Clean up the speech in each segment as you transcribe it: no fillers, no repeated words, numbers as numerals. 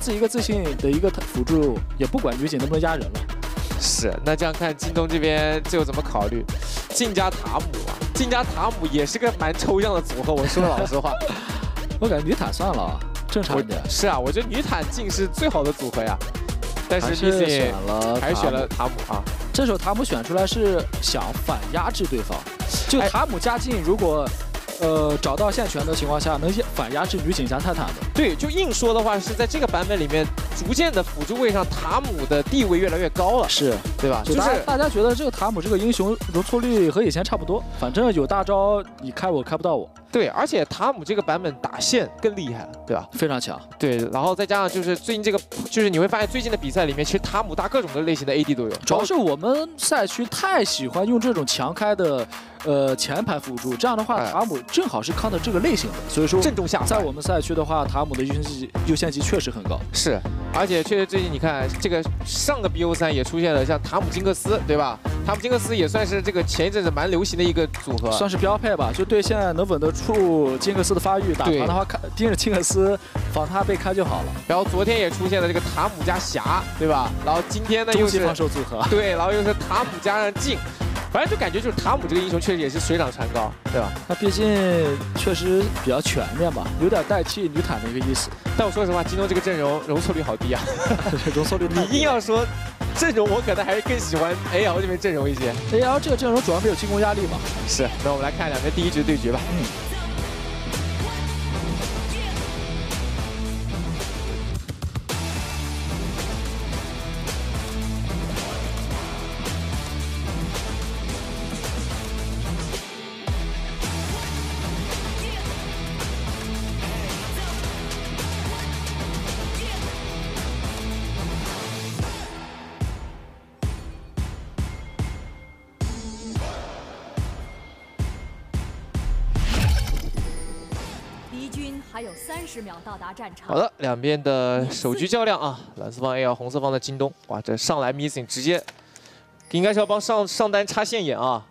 一个自信的一个辅助，也不管女警能不能压人了。 是，那这样看京东这边最后怎么考虑？静加塔姆啊，静加塔姆也是个蛮抽象的组合。我说老实话， 我感觉女坦算了，正常一点。 是啊，我觉得女坦静是最好的组合呀。但是还是选了塔姆啊。 这手塔姆选出来是想反压制对方，就塔姆加静如果。找到线权的情况下，能反压制女警加泰坦的。 对，就硬说的话，是在这个版本里面，逐渐的辅助位上，塔姆的地位越来越高了， 是对吧？ 就是大家觉得这个塔姆这个英雄容错率和以前差不多，反正有大招你开我开不到我。 对，而且塔姆这个版本打线更厉害了，对吧？ 非常强。 对，然后再加上就是最近这个，就是你会发现最近的比赛里面，其实塔姆打各种的类型的 AD 都有。 主要是我们赛区太喜欢用这种强开的。前排辅助，这样的话塔姆正好是康的这个类型的，所以说正中下怀。 在我们赛区的话，塔姆的优先级确实很高。 是，而且确实最近你看这个上个 BO3也出现了像塔姆金克斯，对吧？塔姆金克斯也算是这个前一阵子蛮流行的一个组合， 算是标配吧。就对线能稳得住金克斯的发育，打团的话盯着金克斯防他被开就好了。 然后昨天也出现了这个塔姆加霞，对吧？然后今天呢又是防守组合， 对，然后又是塔姆加上静。反正就感觉就是塔姆这个英雄确实也是水涨船高，对吧？ 那毕竟确实比较全面吧，有点代替女坦的一个意思。 但我说实话，京东这个阵容容错率好低啊， 容错率你硬要说阵容，我可能还是更喜欢 AL 这边阵容一些。 AL 这个阵容主要没有进攻压力嘛。 是，那我们来看两边第一局对决吧。 还有30秒到达战场。 好的，两边的首局较量啊，蓝色方 AL， 红色方的京东。哇，这上来 Missing 直接应该是要帮上单插线眼啊。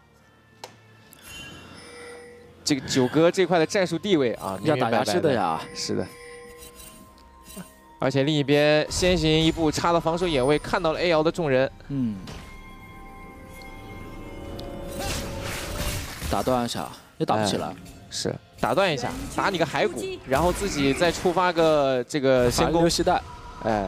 这个九哥这块的战术地位啊， 要打牙齿的呀。 是的。而且另一边先行一步插了防守眼位，看到了 AL 的众人。 打断一下也打不起来。 是。打断一下，打你个骸骨，然后自己再触发个这个先攻系带， 哎，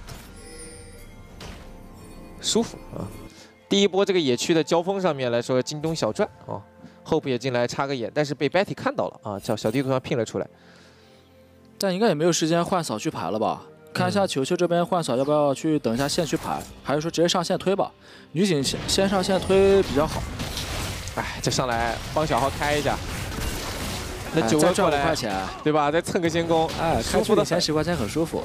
舒服啊！第一波这个野区的交锋上面来说，京东小赚啊，Hope也进来插个眼，但是被 Betty 看到了啊，叫小地图上拼了出来。 但应该也没有时间换扫去排了吧？看一下球球这边换扫要不要去等一下线去排，还是说直接上线推吧？女警先上线推比较好。 哎，这上来帮小号开一下。那9个赚5块钱， 对吧？再蹭个先攻， 哎，开出的前10块钱很舒服。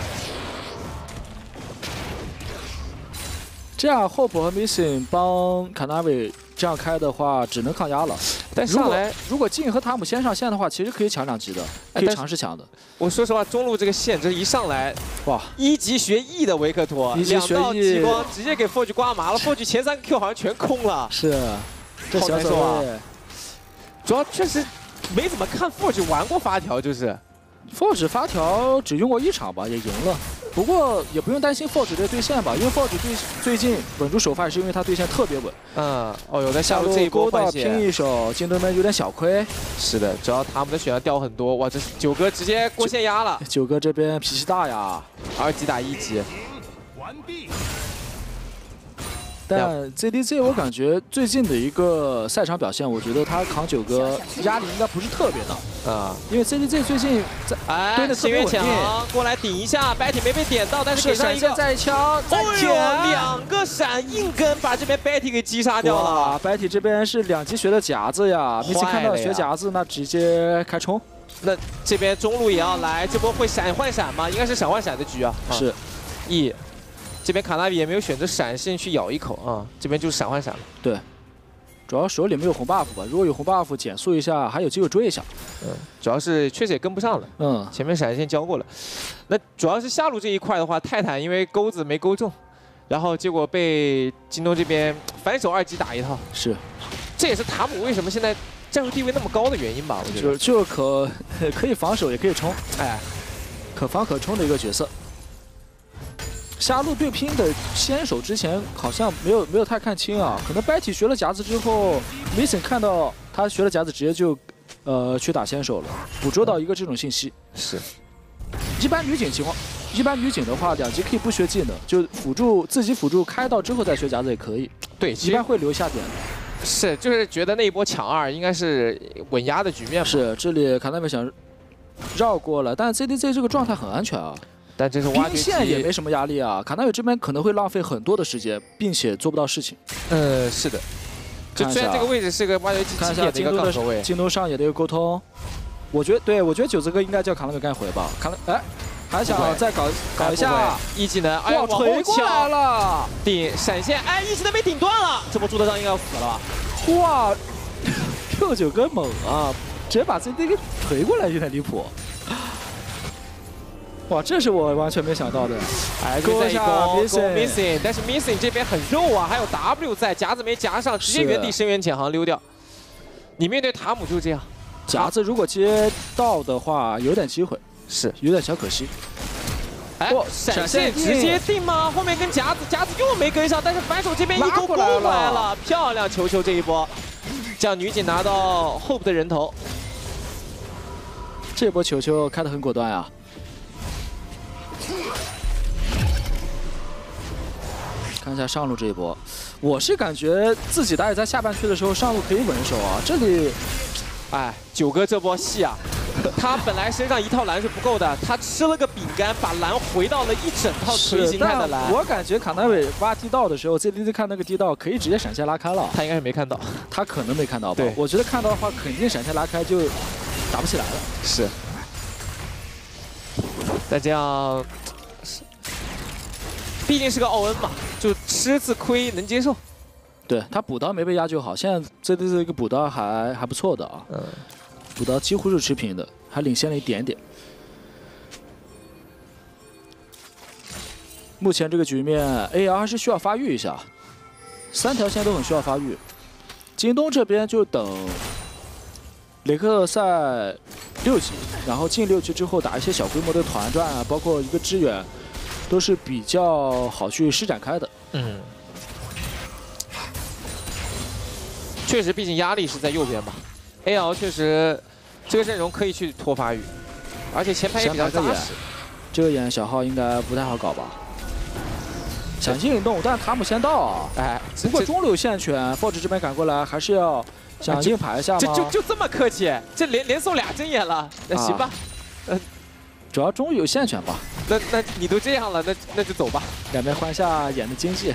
这样 Hope 和 Missing 帮卡纳维这样开的话，只能抗压了。 但上来如果静和塔姆先上线的话，其实可以抢2级的，可以尝试抢的。 我说实话，中路这个线这一上来，哇，1级学 E 的维克托，2道激光直接给 Forge 刮麻了 ，Forge 前3个 Q 好像全空了。 是，这好难受啊。主要确实。没怎么看 Forge 玩过发条，就是 Forge 发条只用过1场吧，也赢了。不过也不用担心 Forge 这对线吧，因为 Forge 最近稳住首发，是因为他对线特别稳。哦，有在下路这一波换血拼一手，京东们有点小亏。是的，主要他们的血量掉很多。哇，这9哥直接过线压了。9哥这边脾气大呀，2级打1级。完毕。但 ZDZ 我感觉最近的一个赛场表现，我觉得他扛9哥压力应该不是特别大啊，因为 ZDZ 最近在对的特别稳定，过来顶一下 ，Betty 没被点到，但是给上一个再敲再捡2个闪，硬跟把这边 Betty 给击杀掉了。Betty 这边是2级学的夹子呀，Missy 看到学夹子，那直接开冲。那这边中路也要来，这波会闪换闪吗？应该是闪换闪的局啊。是 ，E。这边卡纳比也没有选择闪现去咬一口啊，这边就是闪换闪了。对，主要手里没有红 buff 吧，如果有红 buff 减速一下，还有机会追一下。主要是确实也跟不上了。前面闪现交过了。那主要是下路这一块的话，泰坦因为钩子没勾中，然后结果被京东这边反手2级打一套。是，这也是塔姆为什么现在战术地位那么高的原因吧？我觉得就可以防守也可以冲，哎，可防可冲的一个角色。 下路对拼的先手之前好像没有太看清啊，可能 Betty 学了夹子之后 ，Missing 看到他学了夹子，直接就去打先手了，捕捉到一个这种信息。 是， 一般女警的话，2级可以不学技能，就自己辅助开到之后再学夹子也可以。 对， 一般会留下点。 是，就是觉得那一波抢2应该是稳压的局面嘛。 是，这里卡纳维想绕过了，但 ZDZ 这个状态很安全啊。 但这是挖掘机线也没什么压力啊，卡纳维这边可能会浪费很多的时间，并且做不到事情。 是的。就虽然这个位置是个挖掘机级别的一个杠头位， 京东上野的一个沟通，我觉得九子哥应该叫卡纳维干回吧。还想再搞一下一技能，哎呀，锤过来了， 顶闪现，哎，一技能被顶断了，这波朱德章应该要死了吧？ 哇，69哥猛啊，直接把 ZD 给锤过来，有点离谱。 哇，这是我完全没想到的。 哎，勾一下 Missing， 但是 Missing 这边很肉啊，还有 W 在，夹子没夹上，直接原地深渊潜航溜掉。你面对塔姆就这样， 夹子如果接到的话，有点机会， 是有点小可惜。 哎，闪现直接定吗？后面跟夹子又没跟上，但是反手这边一勾过来了，漂亮！球球这一波，将女警拿到 Hope 的人头。 这波球球开得很果断啊。 看一下上路这一波，我是感觉自己打野在下半区的时候上路可以稳手啊。这里， 哎，9哥这波戏啊，他本来身上一套蓝是不够的，他吃了个饼干，把蓝回到了一整套锤形态的蓝。 我感觉卡纳维挖地道的时候 ，ZDZ 看那个地道可以直接闪现拉开了。 他应该是没看到， 他可能没看到吧？ 对， 我觉得看到的话，肯定闪现拉开就打不起来了。 是。但这样。 毕竟是个奥恩嘛，就吃次亏能接受。 对他补刀没被压就好，现在这个补刀还不错的啊。补刀几乎是持平的，还领先了一点点。目前这个局面 ，AR 还是需要发育一下，3条线都很需要发育。京东这边就等雷克赛6级，然后进6级之后打一些小规模的团战啊，包括一个支援。 都是比较好去施展开的。 确实，毕竟压力是在右边嘛。AL 确实这个阵容可以去拖发育，而且前排也比较扎实。 这个眼小号应该不太好搞吧？想进动，但塔姆先到啊！哎，不过中路线权 ，Forge 这边赶过来还是要想硬排一下吗？ 就这么客气，这连送2针眼了，那行吧。 主要中路有线权吧。 那你都这样了，那就走吧， 两边换下眼的经济。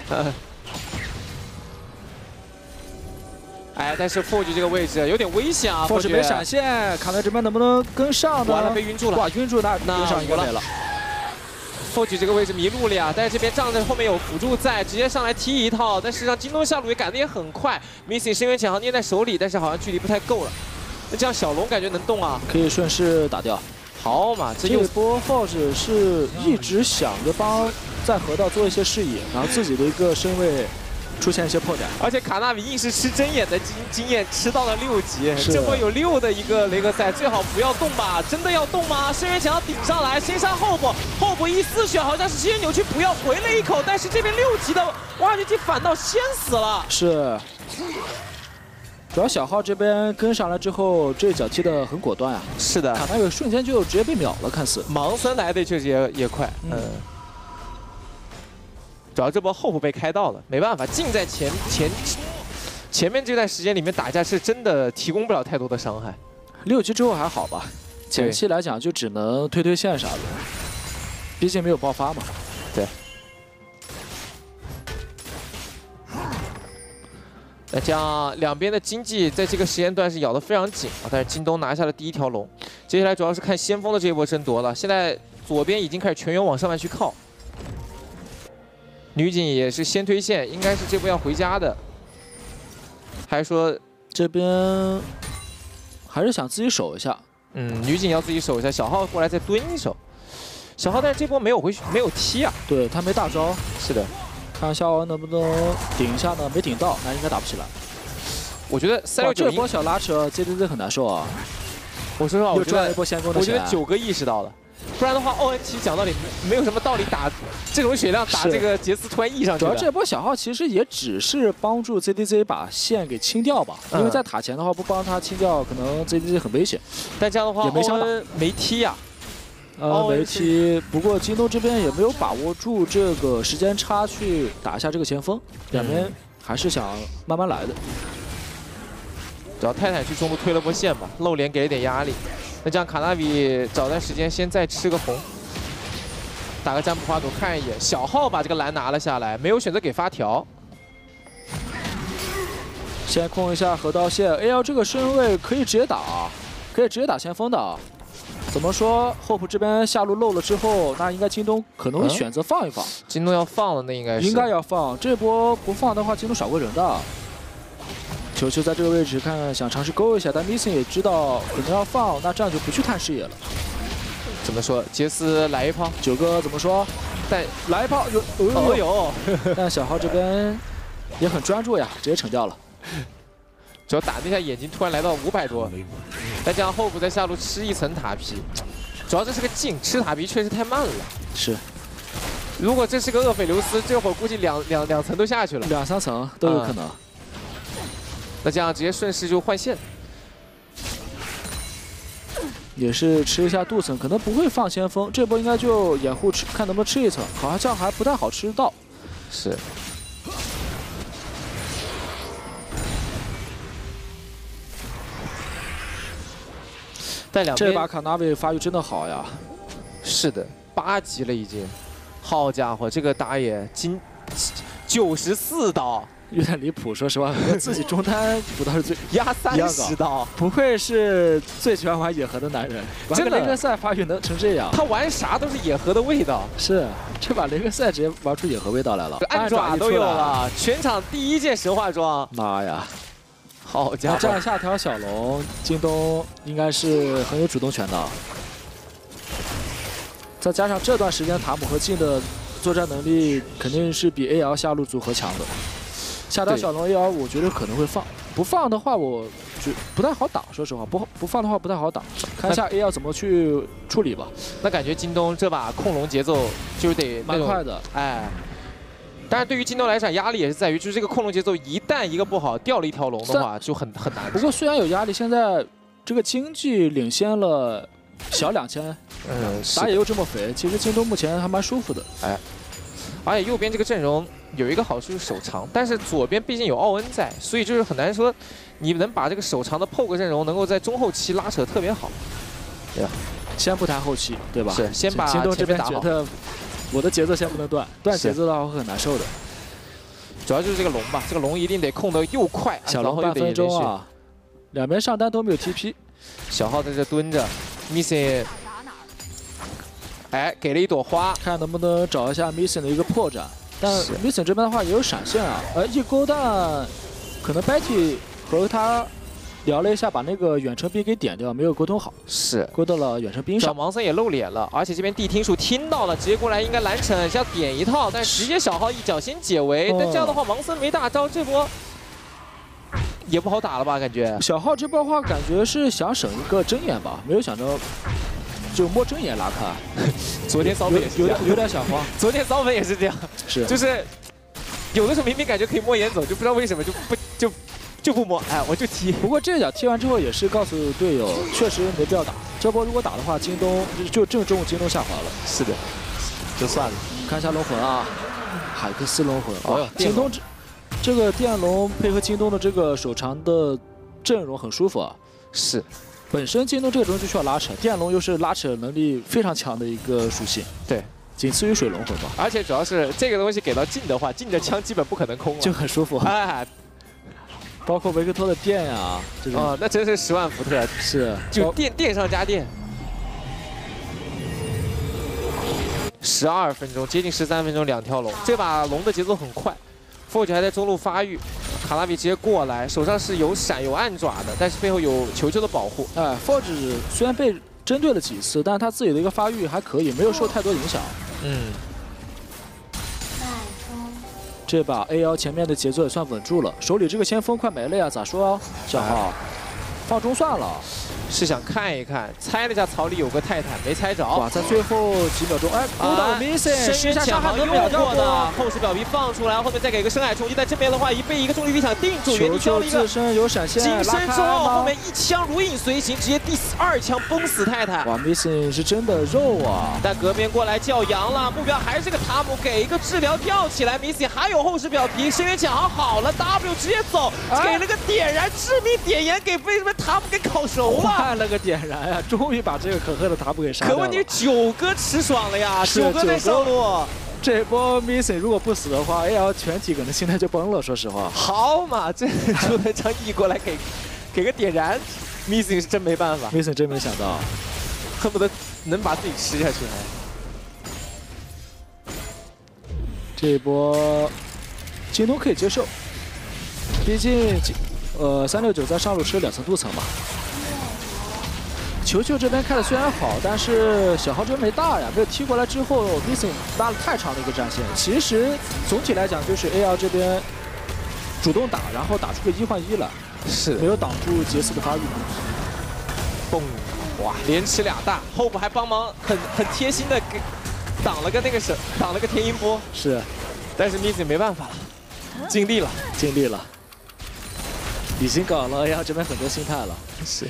哎，但是 Forge 这个位置有点危险啊 ，Forge 没闪现，卡纳这边能不能跟上呢？ 完了，被晕住了。 哇，晕住那跟上应该没了。 Forge 这个位置迷路了呀，但是这边仗着后面有辅助在，直接上来踢一套。但事实上，京东下路也赶得也很快 ，Missing 深渊潜航捏在手里，但是好像距离不太够了。那这样小龙感觉能动啊， 可以顺势打掉。 好嘛， 这一波 Forge 是一直想着帮在河道做一些视野，然后自己的一个身位出现一些破绽。 而且卡纳米硬是吃针眼的经验，吃到了6级，这波有6的一个雷克赛，最好不要动吧？真的要动吗？深渊墙要顶上来，先杀Hope一丝血好像是直接扭曲，不要回了一口，但是这边6级的挖掘机反倒先死了。 是。 主要小号这边跟上来之后，这一脚踢得很果断啊！ 是的， 卡纳维瞬间就直接被秒了，看似。 盲僧来的确实也快，主要这波Hope被开到了，没办法，近在前面这段时间里面打架是真的提供不了太多的伤害。 6级之后还好吧，前期来讲就只能推线啥的，毕竟没有爆发嘛。 对。 那这样两边的经济在这个时间段是咬得非常紧啊，但是京东拿下了第1条龙，接下来主要是看先锋的这一波争夺了。现在左边已经开始全员往上面去靠，女警也是先推线，应该是这波要回家的，还是说这边还是想自己守一下？ 女警要自己守一下，小号过来再蹲一手，小号但是这波没有踢啊， 对他没大招， 是的。 看夏王能不能顶一下呢？没顶到，那应该打不起来。 我觉得369 这波小拉扯 ZDZ 很难受啊。 我说实话，我觉得一波先锋的我觉得9哥意识到了， 不然的话，奥恩其实讲道理没有什么道理打这种血量打这个杰斯突然 E 上去。 主要这波小号其实也只是帮助 ZDZ 把线给清掉吧，因为在塔前的话不帮他清掉，可能 ZDZ 很危险。 但这样的话， 也没枪打， 没踢呀。 没踢，不过京东这边也没有把握住这个时间差去打一下这个前锋，两边还是想慢慢来的。 只要泰坦去中路推了波线吧，露脸给了点压力。那这样卡纳比找段时间先再吃个红，打个占卜花朵看一眼。小号把这个蓝拿了下来，没有选择给发条。 先控一下河道线 ，AL 这个身位可以直接打，可以直接打前锋的。 怎么说 ？Hope 这边下路漏了之后，那应该京东可能会选择放一放。 京东要放了，那应该要放。这波不放的话，京东少个人的。球球在这个位置看想尝试勾一下，但 Missing 也知道可能要放，那这样就不去探视野了。 怎么说？杰斯来一炮， 九哥怎么说？但来一炮有，但小号这边也很专注呀，直接惩掉了。 只要打那下眼睛，突然来到500多，再加上后补在下路吃一层塔皮，主要这是个镜，吃塔皮确实太慢了。 是， 如果这是个厄斐琉斯，这会儿估计两层都下去了 ，2、3层都有可能。 那这样直接顺势就换线， 也是吃一下镀层，可能不会放先锋，这波应该就掩护吃，看能不能吃一层，好像还不太好吃到。 是。 但两边这把卡纳维发育真的好呀！ 是的，8级了已经。好家伙，这个打野94刀， 有点离谱。说实话，和自己中单补刀是最压30刀， 不愧是最喜欢玩野河的男人。玩个雷克赛发育能成这样， 他玩啥都是野河的味道。 是，这把雷克赛直接玩出野河味道来了， 暗爪都有了，全场第1件神话装。 妈呀！ 好家伙！ 这样下条小龙，京东应该是很有主动权的。再加上这段时间塔姆和镜的作战能力，肯定是比 AL 下路组合强的。下条小龙 AL 我觉得可能会放，不放的话我就不太好打。说实话，不放的话不太好打。看一下 AL 怎么去处理吧。 那感觉京东这把控龙节奏就得蛮快的， 哎。 但是对于京东来讲，压力也是在于，就是这个控龙节奏，一旦一个不好，掉了一条龙的话，就很难。 不过虽然有压力，现在这个经济领先了小2000，打野又这么肥，其实京东目前还蛮舒服的。 哎，而且右边这个阵容有一个好处是手长，但是左边毕竟有奥恩在，所以就是很难说你能把这个手长的 POG 阵容能够在中后期拉扯特别好。对吧？ 先不谈后期，对吧？ 是，先把京东这边打好。 我的节奏先不能断，断节奏的话会很难受的。 主要就是这个龙吧，这个龙一定得控得又快， 小龙半分钟啊，两边上单都没有 TP， 小号在这蹲着 ，Missing， 哎，给了一朵花， 看能不能找一下 Missing 的一个破绽。但 Missing 这边的话也有闪现啊，一勾弹，可能 Betty 和他。 聊了一下，把那个远程兵给点掉，没有沟通好， 是勾到了远程兵上。 芒森也露脸了，而且这边地听数听到了，直接过来应该蓝惩要点一套，但直接小号一脚先解围。但这样的话，芒森没大招，这波也不好打了吧？感觉小号这波的话，感觉是想省一个睁眼吧，没有想着就摸睁眼拉开。 昨天骚粉也是有点想慌， 昨天骚粉也是这样， 是就是有的时候明明感觉可以摸眼走，就不知道为什么就不摸，哎，我就踢。 不过这脚踢完之后也是告诉队友，确实没必要打。这波如果打的话，京东就正中京东下滑了。 是的，就算了。 看一下龙魂啊，海克斯龙魂。哦，京东这个电龙配合京东的这个手长的阵容很舒服啊。 是， 本身京东这个东西就需要拉扯，电龙又是拉扯能力非常强的一个属性。 对。 仅次于水龙魂吧， 而且主要是这个东西给到镜的话，镜的枪基本不可能空， 就很舒服。 哎， 包括维克托的电呀，这种那真是10万伏特， 是就电上加电。12分钟，接近13分钟，2条龙，这把龙的节奏很快。Forge 还在中路发育，卡纳比直接过来，手上是有闪有暗爪的，但是背后有球球的保护。 哎 ，Forge 虽然被针对了几次，但是他自己的一个发育还可以，没有受太多影响。这把 AL 前面的节奏也算稳住了，手里这个先锋快没了呀，咋说？小号放中算了， 是想看一看，猜了一下槽里有个泰坦，没猜着。 哇，在最后几秒钟，哎，勾到 Missing， 深渊抢还能秒掉的，后视表皮放出来，后面再给个深海冲击，在这边的话，被一个重力地场定住，原地交了一个自身有闪现， 金身之后，后面一枪如影随形，直接第2枪崩死泰坦。 哇 ，Missing 是真的肉啊！ 但隔边过来叫阳了，目标还是个塔姆，给一个治疗吊起来 ，Missing 还有后视表皮，深渊抢好了 ，W 直接走，给了个点燃，致命点燃给被塔姆给烤熟了， 换了个点燃呀，终于把这个可恨的塔姆给杀掉了。 可问题9哥吃爽了呀，9哥在上路。 这波 Missing 如果不死的话 ，AL 全体可能心态就崩了。说实话， 好嘛，这朱德昌一过来给个点燃 ，Missing 是真没办法 ，Missing 真没想到， 恨不得能把自己吃下去这一波京东可以接受，毕竟369在上路吃了2层镀层嘛。球球这边开的虽然好，但是小号真没大呀，没有踢过来之后 ，Missing 拉了太长的一个战线。其实总体来讲，就是 AL 这边主动打，然后打出个1换1了， 是没有挡住杰斯的发育。 嘣，哇，连吃2大，后部还帮忙很贴心的给挡了个天音波。 是， 但是 Missing 没办法了，尽力了， 已经搞了 AL 这边很多心态了。 是。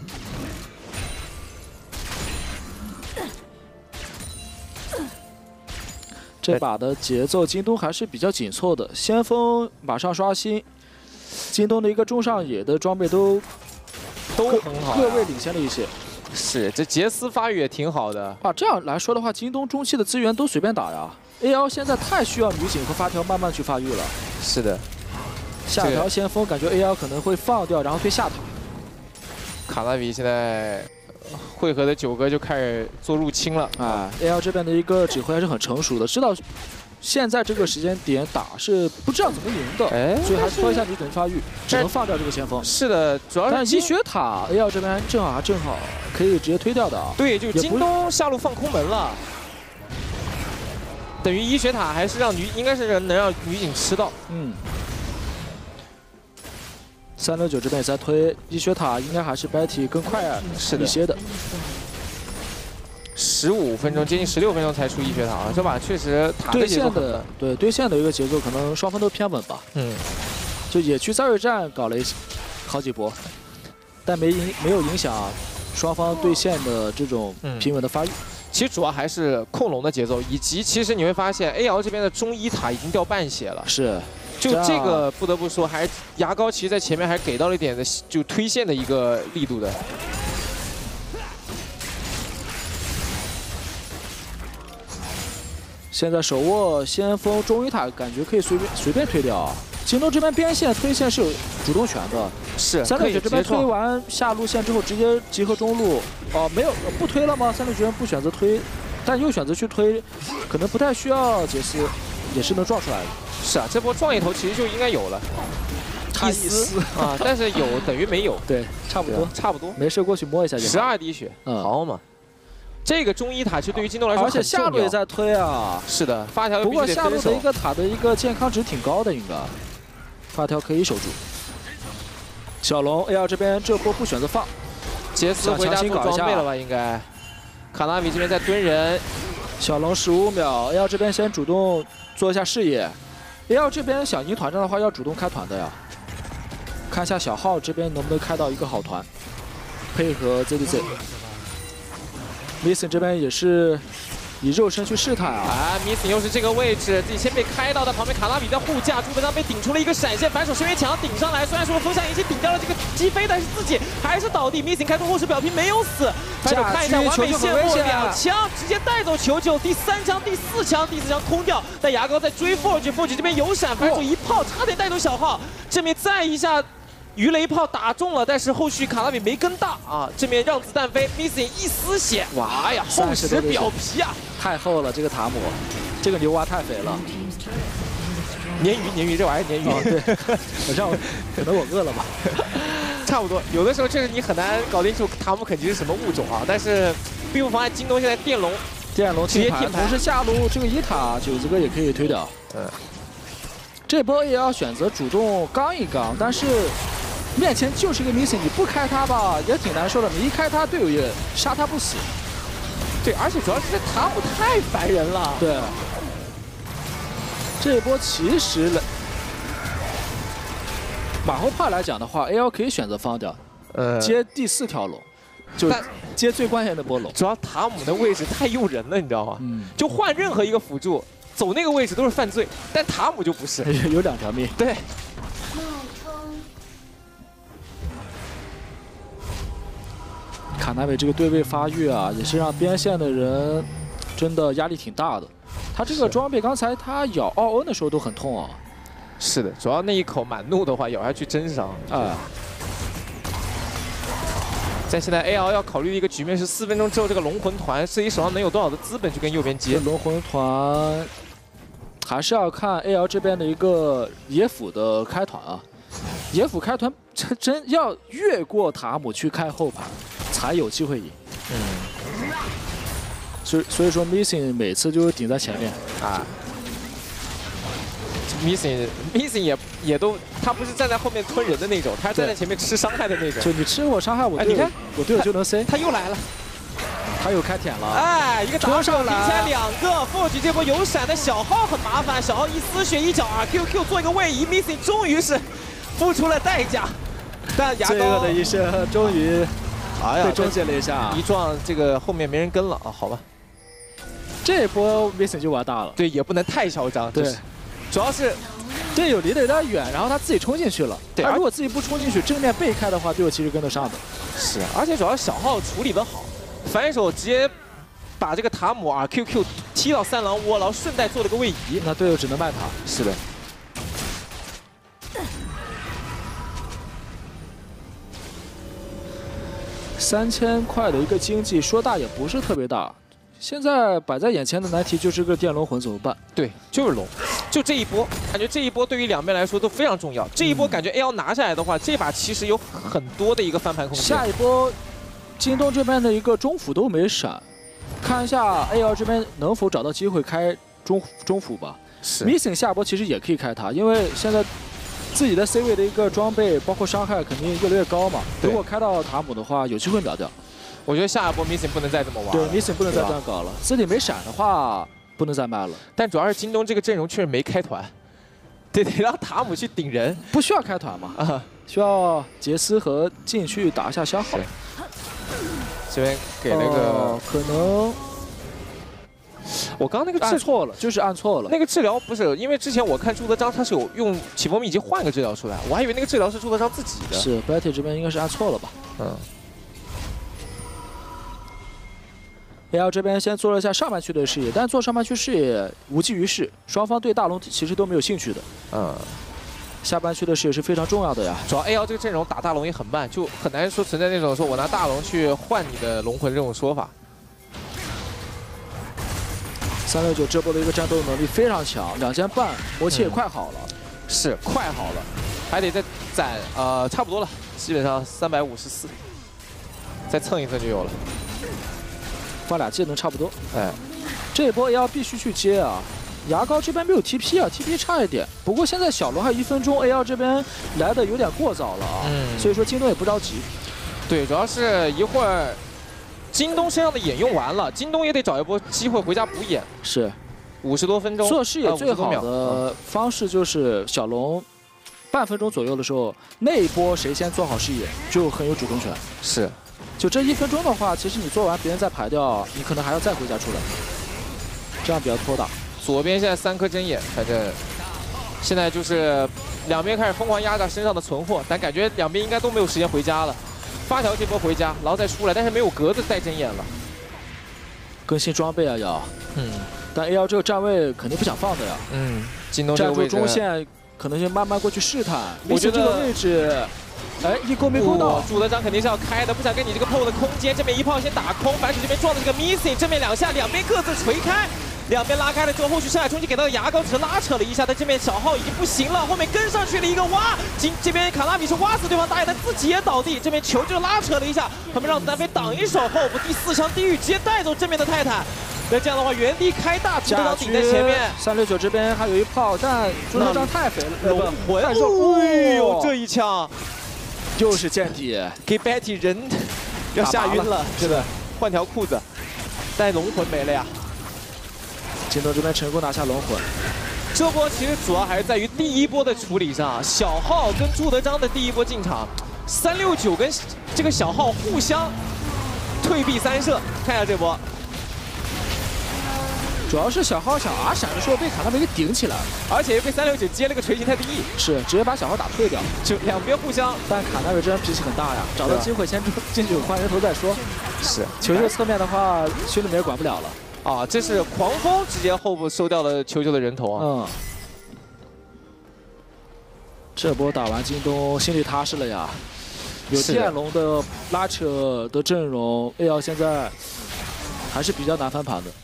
这把的节奏，京东还是比较紧凑的。先锋马上刷新，京东的一个中上野的装备都很好， 各位领先了一些。 是，这杰斯发育也挺好的。 啊，这样来说的话，京东中期的资源都随便打呀。AL 现在太需要女警和发条慢慢去发育了。 是的， 下条先锋感觉 AL 可能会放掉，然后推下塔。 卡纳比现在。汇合的9哥就开始做入侵了， AL 这边的一个指挥还是很成熟的，知道现在这个时间点打是不知道怎么赢的，所以还是拖一下女警发育，只能放掉这个前锋。 是的，主要是但医学塔 AL 这边正好可以直接推掉的啊。 对，就京东下路放空门了，等于医学塔还是应该是能让女警吃到。 369这边也在推医学塔，应该还是 Betty 更快一些的。 15分钟，接近16分钟才出医学塔啊！这把确实塔的节奏对线的一个节奏，可能双方都偏稳吧。就野区3位战搞了好几波，但没有影响双方对线的这种平稳的发育。 其实主要还是控龙的节奏，以及其实你会发现 AL 这边的中医塔已经掉半血了。 是。 就这个不得不说，还是牙膏其实在前面还给到了一点的就推线的一个力度的。 现在手握先锋中医塔，感觉可以随便推掉啊。京东这边边线推线是有主动权的， 是 369这边推完下路线之后直接集合中路。没有不推了吗？369这边不选择推，但又选择去推，可能不太需要杰斯，也是能撞出来的。 是啊，这波撞一头其实就应该有了， 一丝啊，但是有等于没有， 对，差不多，没事过去摸一下就好。 12滴血，好嘛。这个中医塔其实对于京东来说而且下路也在推啊。 是的，发条不过下路的一个塔的一个健康值挺高的，应该发条可以守住。小龙 AL 这边这波不选择放， 杰斯回家做装备了吧？应该。卡纳比这边在蹲人， 小龙15秒 ，AL 这边先主动做一下视野。AL 这边想赢团战的话，要主动开团的呀。看一下小号这边能不能开到一个好团，配合 ZDZ。Missing 这边也是以肉身去试探啊。 Missing 又是这个位置，自己先被开到的，旁边卡纳比在护驾，朱德章被顶出了一个闪现，反手深渊墙顶上来，虽然说风向引起顶掉了这个击飞，但是自己还是倒地。Missing 开出后视表皮没有死，反手看一下完美卸货，2枪直接带走球球，第3枪、第4枪空掉，但牙膏在追 Forge 这边有闪，反手一炮差点带走小号，这边再一下。鱼雷炮打中了，但是后续卡纳比没跟大啊，这边让子弹飞 ，Missing 一丝血，哇，哎呀，厚实表皮啊， 太厚了，这个塔姆，这个牛蛙太肥了。 鲶鱼，这玩意儿鲶鱼， 对，可能我饿了吧， 差不多。有的时候确实你很难搞清楚塔姆肯吉是什么物种啊，但是并不妨碍京东现在电龙直接贴盘，同时下路这个1塔九子哥也可以推掉。这波也要选择主动刚一刚，但是面前就是一个 Missing， 你不开他吧也挺难受的，你一开他，队友也杀他不死。 对，而且主要是这塔姆太烦人了。 对，这一波其实马后炮来讲的话 ，AL 可以选择放掉，接第4条龙，就接最关键的波龙。 主要塔姆的位置太诱人了，你知道吗？就换任何一个辅助走那个位置都是犯罪，但塔姆就不是， 有2条命。 对。 卡纳维这个对位发育啊，也是让边线的人真的压力挺大的。他这个装备刚才他咬奥恩的时候都很痛啊。 是的，主要那一口满怒的话咬下去真伤。在现在 AL 要考虑的一个局面是4分钟之后这个龙魂团自己手上能有多少的资本去跟右边接。 龙魂团还是要看 AL 这边的一个野辅的开团啊。野辅开团真要越过塔姆去开后排。 才有机会赢，所以说 Missing 每次就是顶在前面啊 ，Missing 也都，他不是站在后面吞人的那种，他是站在前面吃伤害的那种。 就你吃我伤害，我你看我队友就能 C， 他又来了， 他又开舔了， 哎，一个打上来，才2个 ，Forge 这波有闪的小号很麻烦，小号一丝血一脚RQQ 做一个位移 ，Missing 终于是付出了代价，但牙膏罪恶的一生终于。 哎呀， 被终结了一下， 一撞这个后面没人跟了啊，好吧。 这一波 Missing 就玩大了， 对，也不能太嚣张， 对， 主要是队友离得有点远，然后他自己冲进去了， 对， 他如果自己不冲进去，正面背开的话，队友其实跟得上的。 是，而且主要小号处理得好，反手直接把这个塔姆RQQ 踢到3狼窝，然后顺带做了个位移， 那队友只能卖塔。 是的。 3000块的一个经济，说大也不是特别大。现在摆在眼前的难题就是个电龙魂怎么办？ 对，就是龙，就这一波，感觉这一波对于2边来说都非常重要。这一波感觉 AL 拿下来的话，这把其实有很多的一个翻盘空间。 下一波，京东这边的一个中辅都没闪，看一下 AL 这边能否找到机会开中辅吧。 是 Missing 下波其实也可以开它，因为现在。 自己的 C 位的一个装备，包括伤害肯定越来越高嘛。如果开到塔姆的话，有机会秒掉。 我觉得下一波 Missing 不能再这么玩。 对 ，Missing 不能再这样搞了。自己没闪的话，不能再卖了。 但主要是京东这个阵容确实没开团，得让塔姆去顶人， 不需要开团嘛。需要杰斯和进去打一下消耗。 这边给了个可能。 我刚那个按错了，就是按错了。 那个治疗不是，因为之前我看朱德章他是有用起风秘籍换个治疗出来，我还以为那个治疗是朱德章自己的。 是 Betty 这边应该是按错了吧？AL 这边先做了一下上半区的视野，但做上半区视野无济于事，双方对大龙其实都没有兴趣的。下半区的视野是非常重要的呀。 主要 AL 这个阵容打大龙也很慢，就很难说存在那种说我拿大龙去换你的龙魂这种说法。 369这波的一个战斗能力非常强，2件半，魔器也快好了， 是快好了，还得再攒差不多了，基本上354，再蹭一蹭就有了， 发2技能差不多。 哎， 这一波也要必须去接啊！牙膏这边没有 TP 啊 ，TP 差一点。不过现在小龙还有1分钟 ，AL 这边来的有点过早了啊，所以说京东也不着急。 对，主要是一会儿。 京东身上的眼用完了，京东也得找一波机会回家补眼。 是 ，50多分钟。 做视野最好的方式就是小龙半分钟左右的时候，那一波谁先做好视野就很有主动权。 是， 就这1分钟的话，其实你做完别人再排掉，你可能还要再回家出来，这样比较拖大。 左边现在3颗针眼，反正现在就是2边开始疯狂压榨身上的存货，但感觉2边应该都没有时间回家了。 发条这波回家，然后再出来，但是没有格子带针眼了。 更新装备啊要，但 AL 这个站位肯定不想放的呀。 京东这个位置站住中线，可能就慢慢过去试探。我觉得这个位置，哎，一勾没勾到。 朱德章肯定是要开的，不想跟你这个 PO 的空间。这边一炮先打空，反手这边撞的这个 Missing， 正面2下，2边各自锤开。 2边拉开了之后，后续上海冲击给到牙膏，只是拉扯了一下，但这边小号已经不行了，后面跟上去了一个挖，这边卡拉米是挖死对方打野，但自己也倒地，这边球就拉扯了一下，旁边让南非挡一手，后补第4枪地狱直接带走正面的泰坦，那这样的话原地开大，朱德章顶在前面 ，369这边还有一炮，但朱德章太肥了， 龙魂，哎呦这一枪， 又是见底， 给 Betty 人要吓晕了，真的。换条裤子，但龙魂没了呀。 京东这边成功拿下龙魂。 这波其实主要还是在于第一波的处理上，小浩跟朱德章的第一波进场，369跟这个小浩互相退避三舍。看一下这波。 主要是小浩想R闪的时候被卡纳维给顶起来了， 而且又被369接了个锤形泰迪 E， 是直接把小浩打退掉， 就两边互相。 但卡纳维这人脾气很大呀，找到机会先进去换人头再说。 是球球侧面的话，兄弟们也管不了了。 啊，这是狂风直接后部收掉了球球的人头啊。 嗯，这波打完京东心里踏实了呀，有电龙的拉扯的阵容 ，AL 现在还是比较难翻盘的。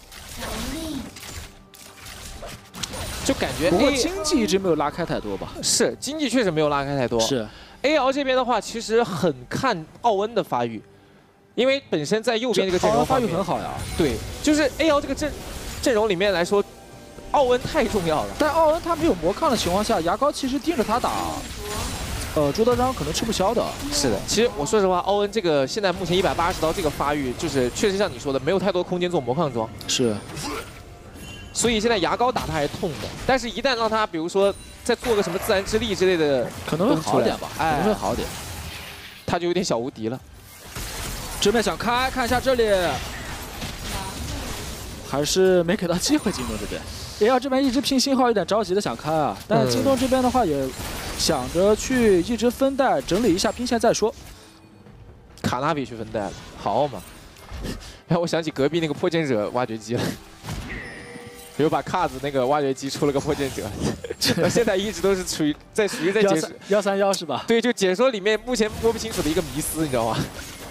就感觉， 不过经济一直没有拉开太多吧？ 是，经济确实没有拉开太多。 是 ，AL 这边的话，其实很看奥恩的发育，因为本身在右边这个阵容发育很好呀。对， 就是 AL 这个阵容里面来说，奥恩太重要了。 但奥恩他没有魔抗的情况下，牙膏其实盯着他打，朱德章可能吃不消的。 是的，其实我说实话，奥恩这个现在目前180刀这个发育，就是确实像你说的，没有太多空间做魔抗装。 是。 所以现在牙膏打他还痛的，但是一旦让他比如说再做个什么自然之力之类的， 可能会好点吧，可能会好点， 他就有点小无敌了。 正面想开，看一下这里，还是没给到机会。京东这边，AL这边一直拼信号，有点着急的想开啊，但京东这边的话也想着去一直分带整理一下兵线再说。 卡纳比去分带了，好嘛，让我想起隔壁那个破剑者挖掘机了。 又把卡子那个挖掘机出了个破剑者，现在一直都是属于在解说 131是吧？ 对，就解说里面目前摸不清楚的一个迷思，你知道吗？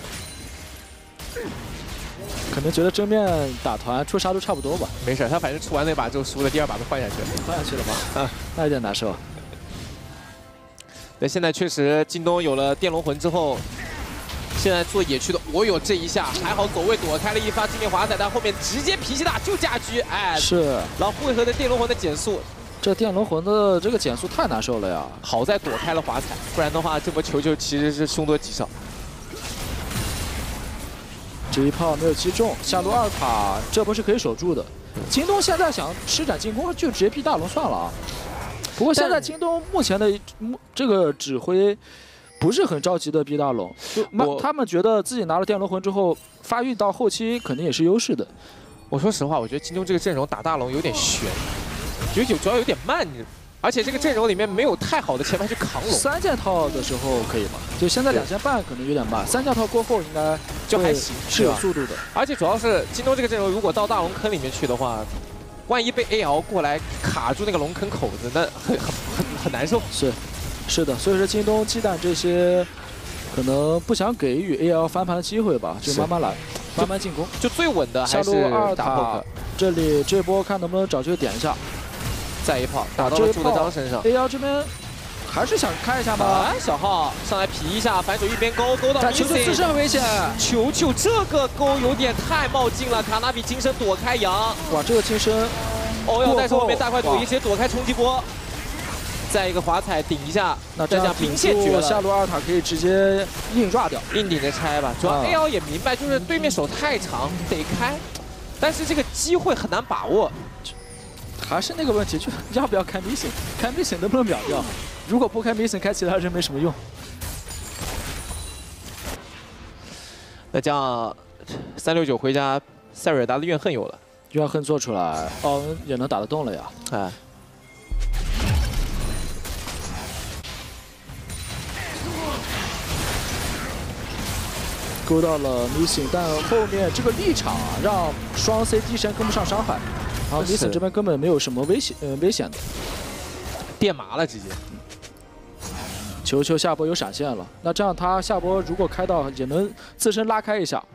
可能觉得正面打团出啥都差不多吧。 没事，他反正出完那把之后输了，第二把都换下去了。 换下去了吗？那有点难受。 但现在确实京东有了电龙魂之后。 现在做野区的，我有这一下还好，走位躲开了一发致命滑彩，但后面直接脾气大就驾狙，哎， 是。然后回合的电龙魂的减速， 这电龙魂的这个减速太难受了呀！ 好在躲开了滑彩，不然的话这波球球其实是凶多吉少。 这一炮没有击中，下路2塔这波是可以守住的。京东现在想施展进攻，就直接逼大龙算了啊。不过现在京东目前的这个指挥。 不是很着急的逼大龙，就他们觉得自己拿了电龙魂之后，发育到后期肯定也是优势的。 我说实话，我觉得京东这个阵容打大龙有点悬，主要有点慢，而且这个阵容里面没有太好的前排去扛龙。 3件套的时候可以吧？就现在2件半可能有点慢，3件套过后应该就还行， 是有速度的。 而且主要是京东这个阵容，如果到大龙坑里面去的话，万一被 AL 过来卡住那个龙坑口子，那很难受。 是。 是的，所以说京东忌惮这些，可能不想给予 AL 翻盘的机会吧，就慢慢来，慢慢进攻。 就最稳的还是打 poke。 这里这波看能不能找机会点一下， 再一炮打到了朱德章身上。 AL 这边还是想开一下吗？ 哎，小浩上来劈一下，反手一边勾到。 但球球自身很危险， 球球这个勾有点太冒进了，卡纳比金身躲开羊。 哇，这个金身， 哦要带手后面大快朵颐直接躲开冲击波。 再一个滑彩顶一下， 那这样兵线绝了， 下路2塔可以直接硬抓掉， 硬顶着拆吧。主要 AL 也明白，就是对面手太长，得开，但是这个机会很难把握。 还是那个问题，就要不要开 mission？ 开 mission 能不能秒掉？如果不开 mission， 开其他人没什么用。 那这样369回家，塞尔达的怨恨有了， 怨恨做出来，奥恩也能打得动了呀。 哎。 勾到了 Missing， 但后面这个立场啊，让双 C 低神跟不上伤害，然后 Missing 这边根本没有什么危险的， 电麻了直接。 球球下波有闪现了，那这样他下波如果开到也能自身拉开一下。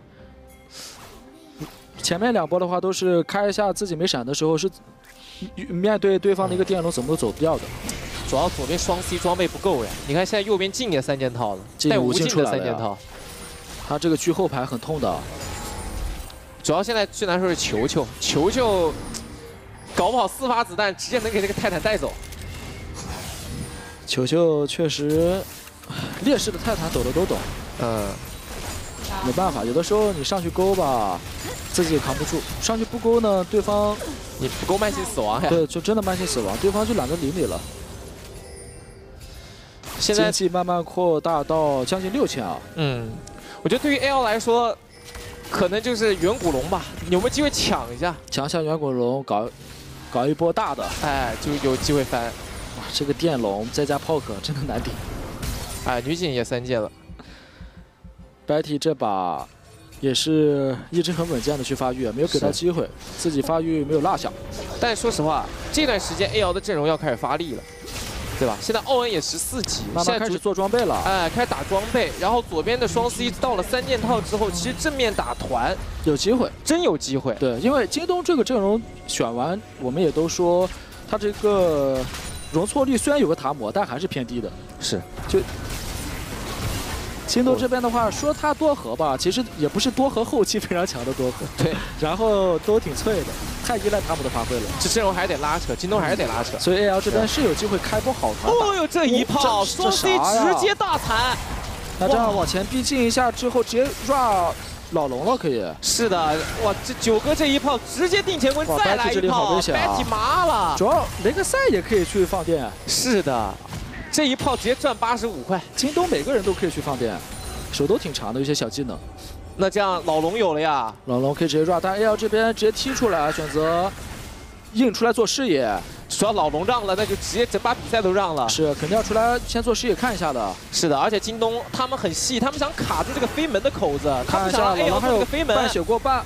前面2波的话都是开一下自己没闪的时候是面对对方的一个电龙怎么都走不掉的。 主要左边双 C 装备不够呀，你看现在右边镜也3件套了，带无镜的3件套。 他这个狙后排很痛的， 主要现在最难受是球球，搞不好4发子弹直接能给这个泰坦带走。 球球确实劣势的泰坦懂的都懂。没办法，有的时候你上去勾吧，自己也扛不住；上去不勾呢，对方你不勾慢性死亡呀。 对，就真的慢性死亡，对方就懒得理你了。 现在经济慢慢扩大到将近6000啊。 我觉得对于 AL 来说，可能就是远古龙吧，有没有机会抢一下？ 抢一下远古龙，搞一波大的， 哎，就有机会翻。 哇，这个电龙再加炮可真的难顶。 哎，女警也3届了。 Betty 这把也是一直很稳健的去发育，没有给他机会，自己发育没有落下。 但说实话，这段时间 AL 的阵容要开始发力了，对吧？现在奥恩也14级， 慢慢开始做装备了， 哎，开始打装备。然后左边的双 C 到了3件套之后，其实正面打团有机会， 真有机会。 对，因为京东这个阵容选完，我们也都说他这个容错率虽然有个塔姆，但还是偏低的。 是， 就。京东这边的话，说他多核吧，其实也不是多核后期非常强的多核， 对， 然后都挺脆的，太依赖塔姆的发挥了。 这阵容还得拉扯，京东还是得拉扯， 所以 AL 这边是有机会开波好团打。 哦呦，这一炮双 C 直接大残， 那这样往前逼近一下之后，直接 run 老龙了，可以。 是的，哇，这9哥这一炮直接定乾坤，再来一炮 ，Betty 麻了。 主要雷克赛也可以去放电。 是的。这一炮直接赚85块， 京东每个人都可以去放电，手都挺长的，有些小技能。 那这样老龙有了呀， 老龙可以直接 run， 但 AL 这边直接踢出来，选择硬出来做视野。 只要老龙让了，那就直接整把比赛都让了。 是，肯定要出来先做视野看一下的。 是的，而且京东他们很细，他们想卡住这个飞门的口子，他们想让 AL 做这个飞门。 半血过半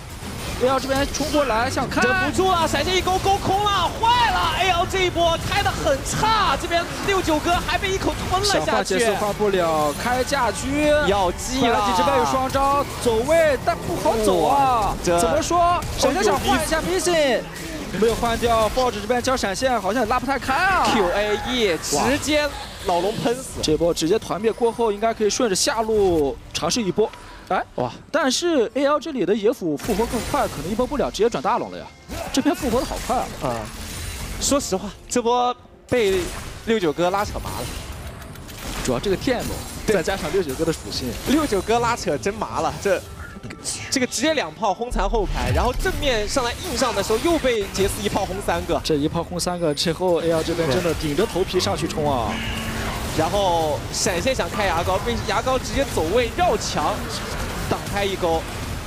，AL 这边冲过来想看， 忍不住了，闪现一勾勾空了，坏了 ！AL 这一波开得很差，这边69哥还被一口吞了下去。 想换节奏换不了，开架狙要记了。 这边有双招走位，但不好走啊。怎么说？首先想换一下迷信。没有换掉 ，Forge 这边交闪现好像也拉不太开啊。 QAE 直接老龙喷死， 这波直接团灭过后，应该可以顺着下路尝试一波。哎哇！但是 AL 这里的野辅复活更快，可能一波不了，直接转大龙了呀。这边复活的好快啊！ 说实话，这波被69哥拉扯麻了。 主要这个电龙，再加上69哥的属性 ，69哥拉扯真麻了。这个直接2炮轰残后排，然后正面上来硬上的时候又被杰斯1炮轰3个， 这1炮轰3个之后 ，AL 这边真的顶着头皮上去冲啊！ 然后闪现想开牙膏，被牙膏直接走位绕墙挡开一勾。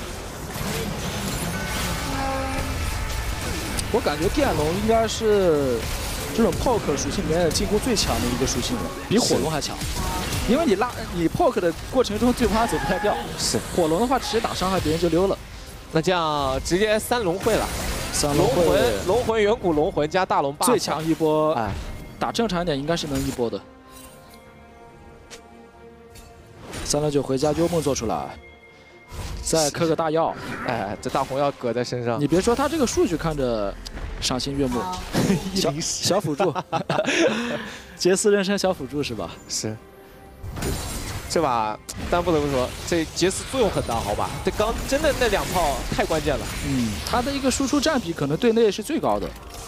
我感觉电龙应该是这种 poke 属性里面进攻最强的一个属性了，比火龙还强。因为你 poke 的过程中对方走不太掉， 是火龙的话直接打伤害别人就溜了。 那这样直接3龙会了 ，3龙会， 龙魂远古龙魂加大龙 buff， 最强一波，哎，打正常一点应该是能一波的。369回家幽梦做出来，再磕个大药， 哎，这大红药搁在身上。 你别说他这个数据看着赏心悦目，小辅助，杰斯人生小辅助是吧？ 是。这把，但不得不说，这杰斯作用很大，好吧？这刚真的那2炮太关键了。 他的一个输出占比可能队内是最高的。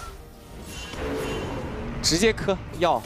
直接磕药，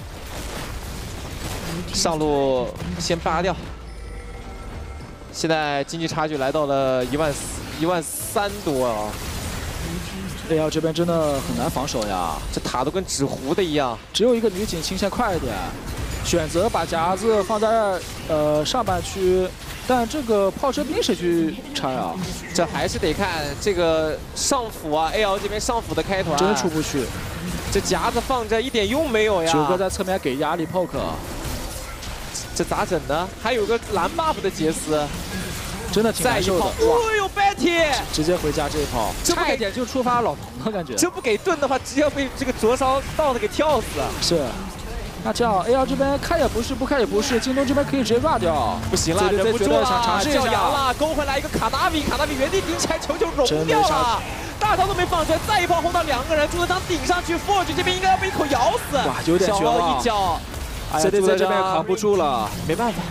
上路先扒掉。现在经济差距来到了13000多啊。 AL 这边真的很难防守呀， 这塔都跟纸糊的一样。 只有一个女警清线快一点。选择把夹子放在上半区，但这个炮车兵谁去拆啊？ 这还是得看这个上辅啊 ，AL 这边上辅的开团真出不去。 这夹子放着一点用没有呀。 9哥在侧面给压力 poke， 这咋整呢？还有个蓝 buff 的杰斯， 真的挺难受的。 哦呦 ，Betty 直接回家这一炮，差一点就触发老龙了感觉。 这不给盾的话，直接要被这个灼烧到的给跳死。 是。那这样 ，AL 这边开也不是，不开也不是，京东这边可以直接 run 掉。 不行了，忍不住了， 想尝试一下。 叫羊了，勾回来一个卡纳比原地顶起来，球融掉了，大招都没放出来，再一炮轰到2个人，朱德章顶上去 ，Forge 这边应该要被一口咬死。 哇，有点绝望。 一脚 ，CDZ 这边扛不住了， 没办法。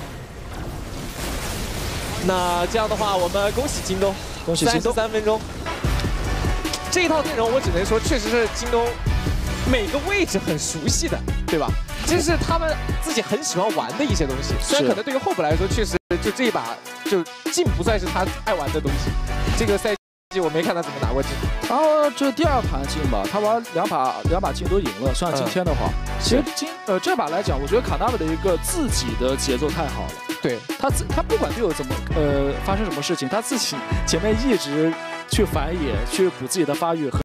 那这样的话，我们恭喜京东， 恭喜京东 33分钟。这一套阵容我只能说，确实是京东每个位置很熟悉的，对吧？这是他们自己很喜欢玩的一些东西。虽然可能对于后补来说，确实就这一把就镜不算是他爱玩的东西。这个赛季我没看他怎么拿过镜。 然后这第2盘镜吧，他玩两把镜都赢了。算今天的话，其实这把来讲，我觉得卡纳维的一个自己的节奏太好了。对他不管队友怎么发生什么事情，他自己前面一直去反野，去补自己的发育。